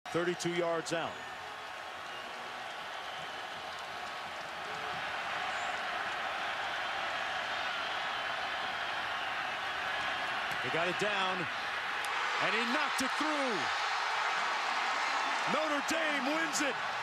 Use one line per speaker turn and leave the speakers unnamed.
32 yards out. He got it down, and he knocked it through. Notre Dame wins it.